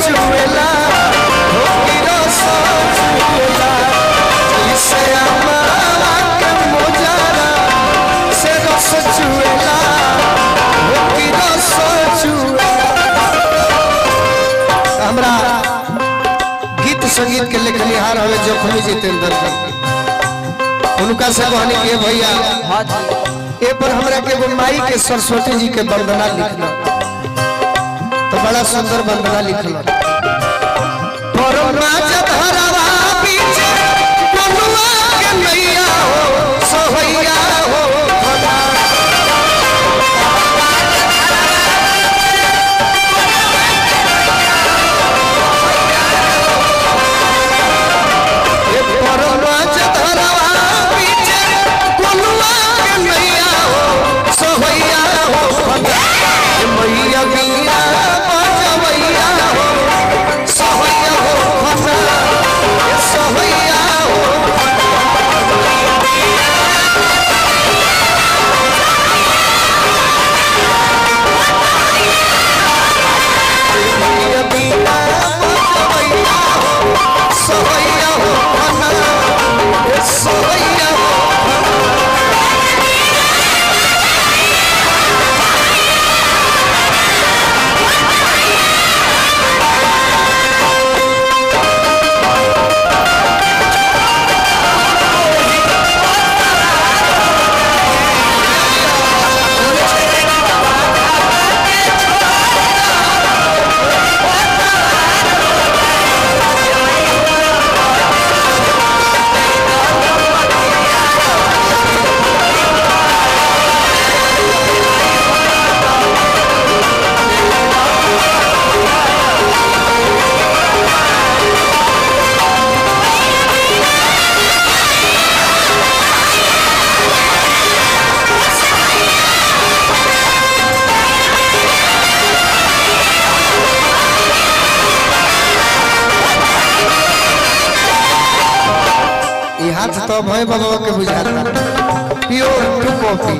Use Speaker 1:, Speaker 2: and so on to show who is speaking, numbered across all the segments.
Speaker 1: चुएला हो की रस चुएला जैसे अम्मा के मोजारा से रस चुएला हो की रस चुएला। हमरा गीत संगीत के लिखनिहार हवे जोखमी जितेंद्र उनका से कहनी के भैया ए पर हमरा के वो माई के सरस्वती जी के वंदना लिखना तो बड़ा सुंदर वंदना लिखना परम धरवा पीछे बनुआ के मैया हो सोहैया हो तो भाई बाबा के बुझाता प्योर टू कॉफी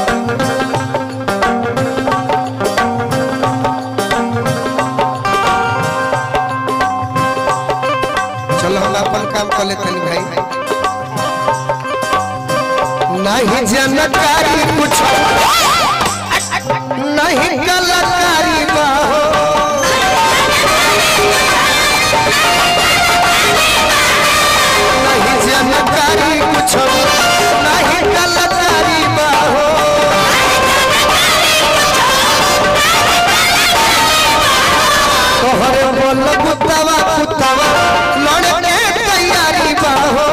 Speaker 1: चलो हम अपन काम कर लेते हैं भाई नहीं जानकारी कुछ नहीं कलाकारी बाहो नहीं जानकारी कुछ नहीं कलाकारी बाहो तोहरे बोल कुत्तावा कुत्तावा लड़ने तैयारी बाहो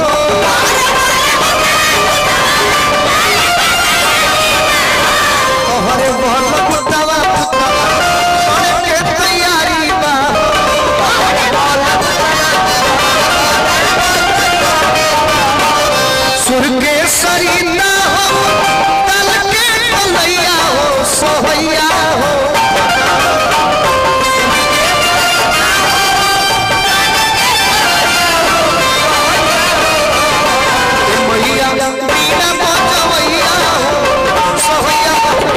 Speaker 1: तोहरे बोल कुत्तावा कुत्तावा लड़ने तैयारी बाहो सुरगे सरी ना हो तल के कलैया हो सोहैया हो मैया बिना बजवैया हो सोहैया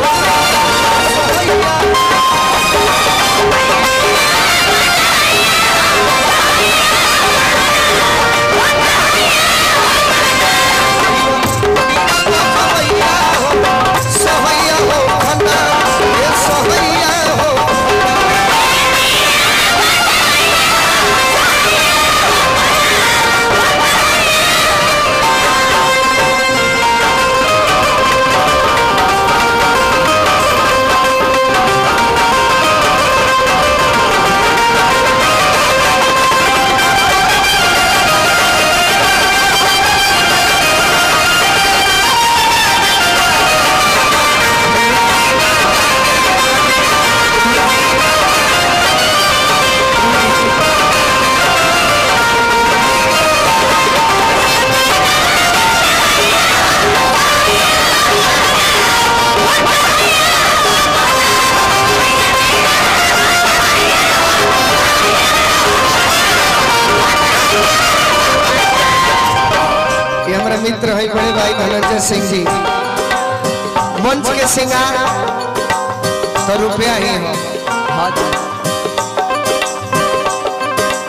Speaker 1: मित्र है बड़े भाई धनंजय सिंह जी मंच के सिंगार तो रुपया ही है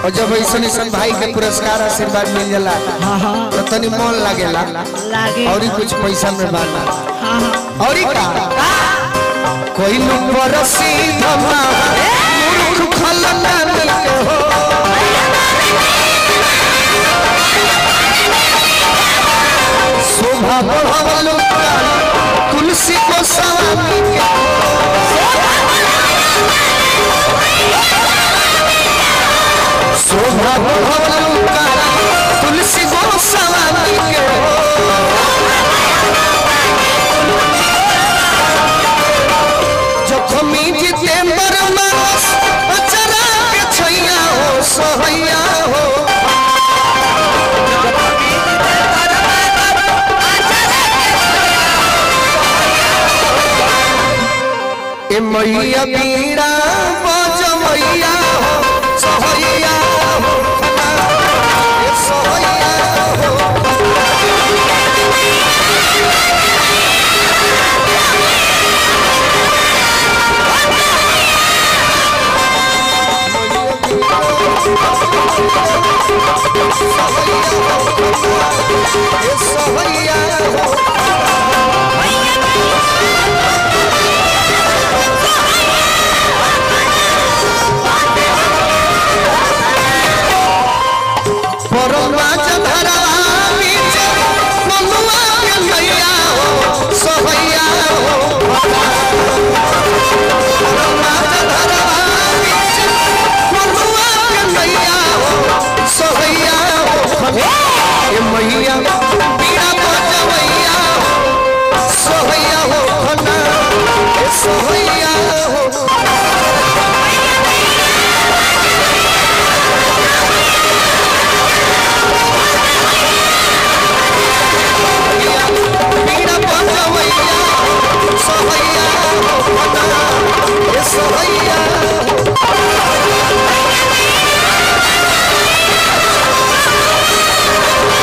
Speaker 1: और जब ऐसा भाई के पुरस्कार आशीर्वाद मिल जाला तो तनी मन लागेला और कुछ पैसा में बाना और का कोई नंबर सीधा मूर्ख खलना मिलके हो शोभा बढ़ावलो तुलसी को स्वामी के शोभा बढ़ावलो तुलसी को स्वामी के जखमी जितेंद्र मानस अचरा के छैया हो सहैया हो ए मैया बीड़ा बज मैया हो सहैया हो ए सहैया हो सहैया हो मैया बीड़ा बजवैया सोहैया हो खना सोहैया हो बीड़ा बजवैया सोहैया हो खना सोहैया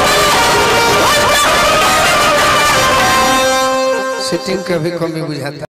Speaker 1: सेटिंग का भी कमी बुझाता।